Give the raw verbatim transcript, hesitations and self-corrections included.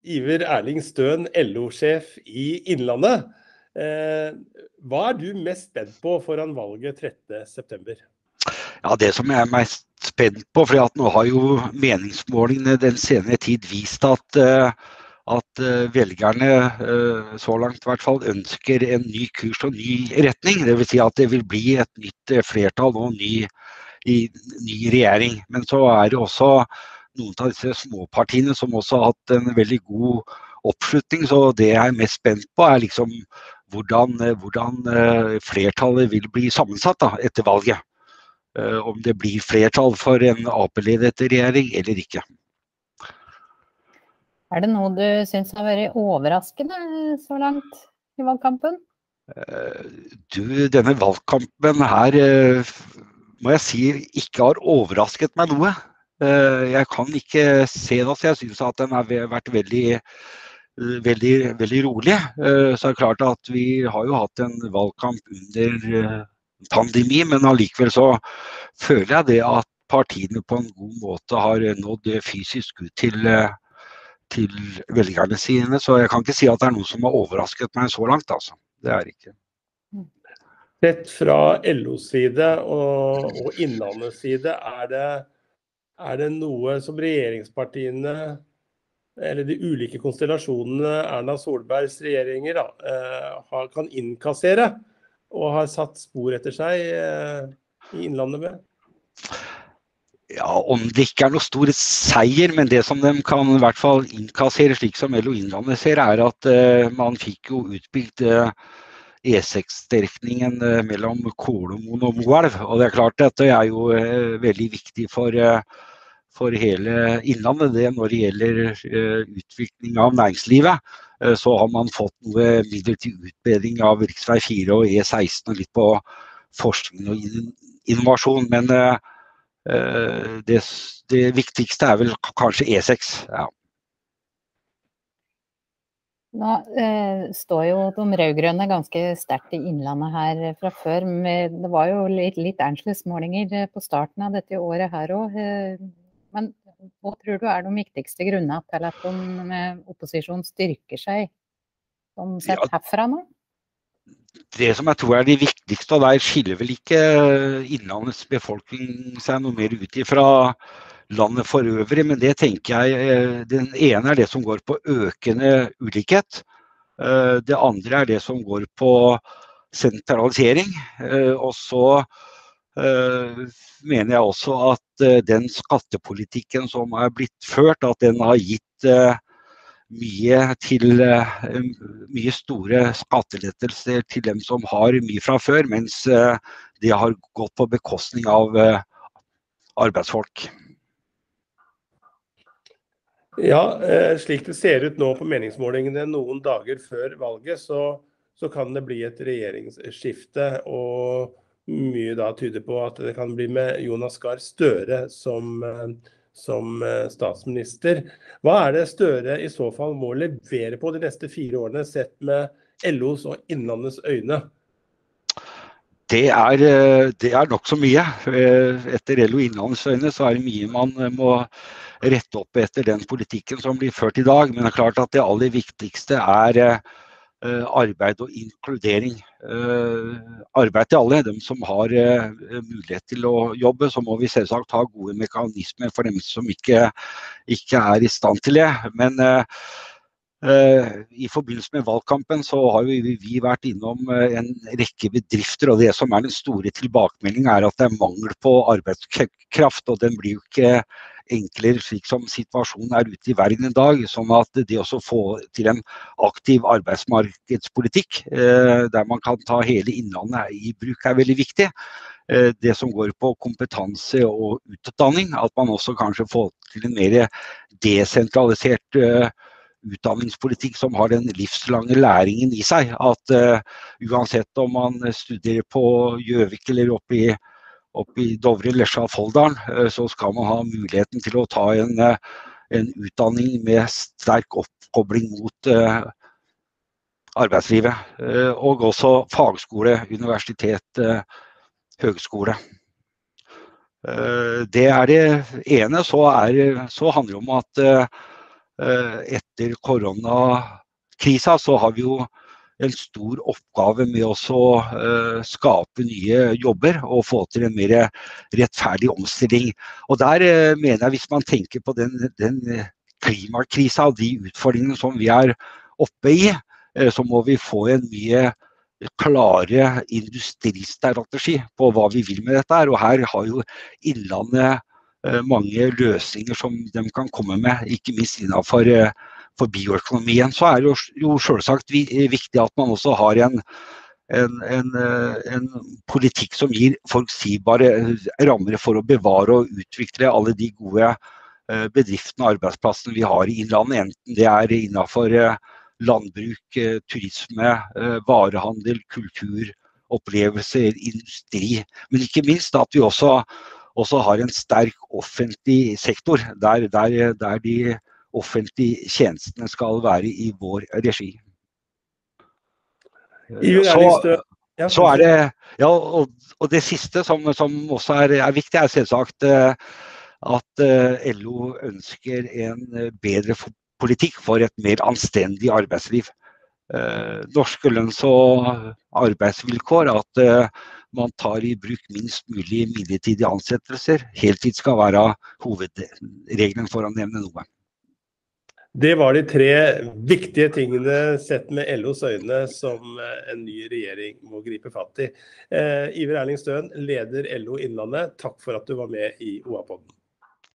Iver Erling Støen, L O-sjef i Innlandet. Eh, hva er du mest spent på foran valget trettende september? Ja, det som jeg er mest spent på, for at nå har jo meningsmålingene den senere tid vist at, at velgerne så langt i hvert fall ønsker en ny kurs og ny retning. Det vil si at det vil bli et nytt flertall og en ny, ny regjering. Men så er det også noen av disse småpartiene som også har hatt en veldig god oppslutning, så det jeg er mest spent på er liksom hvordan, hvordan flertallet vil bli sammensatt da, etter valget. Om det blir flertall for en A P-ledet regjering eller ikke. Er det noe du synes har vært overraskende så langt i valgkampen? Du, denne valgkampen her må jeg si ikke har overrasket meg noe. Jeg kan ikke se det, så jeg synes at den har vært veldig, veldig, veldig rolig. Så er det klart at vi har jo hatt en valgkamp under pandemi, men allikevel så føler jeg det at partiene på en god måte har nådd fysisk ut til, til velgerne sine, så jeg kan ikke si at det er noe som har overrasket meg så langt, altså. Det er ikke. Sett fra L O's side og, og Innlandets side, er det, er det noe som regjeringspartiene, eller de ulike konstellasjonene Erna Solbergs regjeringer da, kan innkassere, og har satt spor etter seg eh, i Innlandet med? Ja, om det ikke er noe stor seier, men det som de kan i hvert fall innkassere, slik som L O Innlandet ser, er at eh, man fikk jo utbygd eh, E seks-strekningen eh, mellom Kolomoen og Moelv, og det er klart at det er jo eh, veldig viktig for, eh, for hele Innlandet, det når det gjelder eh, utvikling av næringslivet. Så har man fått noe midler til utbedring av riksvei fire og E seksten og litt på forskning og innovasjon, men uh, det, det viktigste er vel kanskje E seks. Ja. Nå eh, står jo de rødgrønne ganske sterkt i Innlandet her fra før, men det var jo litt, litt annerledes-målinger på starten av dette året her også, men hva tror du er de viktigste grunnene til at de med opposisjon styrker seg som sett Ja, herfra nå? det som jeg tror er det viktigste, og der skiller vel ikke Innlandets befolkning seg noe mer ut ifra landet for øvrig, men det tenker jeg, den ene er det som går på økende ulikhet, det andre er det som går på sentralisering, og så Uh, mener jeg også at uh, den skattepolitikken som er blitt ført, at den har gitt uh, mye til uh, mye store skattelettelser til dem som har mye fra før, mens uh, det har gått på bekostning av uh, arbeidsfolk. Ja, uh, slik det ser ut nå på meningsmålingene noen dager før valget, så, så kan det bli et regjeringsskifte, og mye da tyder på at det kan bli med Jonas Gahr Støre som, som statsminister. Hva er det Støre i så fall må levere på de neste fire årene, sett med L O's og Innlandets øyne? Det er, det er nok så mye. Etter L O Innlandets øyne så er det mye man må rette opp etter den politikken som blir ført i dag, men det er klart at det aller viktigste er arbeid og inkludering. Arbeid til alle, de som har mulighet til å jobbe, så må vi selvsagt ha gode mekanismer for dem som ikke, ikke er i stand til det. Men uh, i forbindelse med valgkampen så har vi, vi vært innom en rekke bedrifter, og det som er den store tilbakemeldingen er at det er mangel på arbeidskraft, og den blir jo ikke enklere slik som situasjonen er ute i verden i dag, sånn at det også få til en aktiv arbeidsmarkedspolitikk, eh, der man kan ta hele Innlandet i bruk, er veldig viktig. Eh, det som går på kompetanse og utdanning, at man også kanskje får til en mer desentralisert eh, utdanningspolitikk som har den livslange læringen i seg, at uh, uansett om man studerer på Gjøvik eller oppe i oppe i Dovre, Lesja og Folldalen, så skal man ha muligheten til å ta en, en utdanning med sterk oppkobling mot uh, arbeidslivet, uh, og også fagskole, universitet, uh, høgskole. Uh, det er det ene, så, er, så handler det om at uh, etter koronakrisa så har vi jo en stor oppgave med å skape nye jobber og få til en mer rettferdig omstilling. Og der mener jeg, hvis man tenker på den, den klimakrisa og de utfordringene som vi er oppe i, så må vi få en mye klare industristrategi på hva vi vil med dette her. Og her har jo Innlandet mange løsninger som de kan komme med, ikke minst innenfor for bioøkonomien. Så er det jo, jo selvsagt viktig at man også har en, en, en, en politikk som gir forutsigbare rammer for å bevare og utvikle alle de gode bedriftene og arbeidsplassene vi har i Innlandet, enten det er innenfor landbruk, turisme, varehandel, kultur, opplevelser, industri, men ikke minst at vi også også har en sterk offentlig sektor, der, der, der de offentlige tjenestene skal være i vår regi. Så, så er det, ja, og, og det siste som, som også er, er viktig, er selvsagt at L O ønsker en bedre politikk for et mer anstendig arbeidsliv. Norske lønns- og arbeidsvilkår, at man tar i bruk minst mulig midlertidige ansettelser. Heltid skal være hovedregelen, for å nevne noe. Det var de tre viktige tingene sett med L O's øyne som en ny regjering må gripe fatt i. Eh, Iver Erling Støen, leder L O Innlandet, takk for at du var med i O A-podden.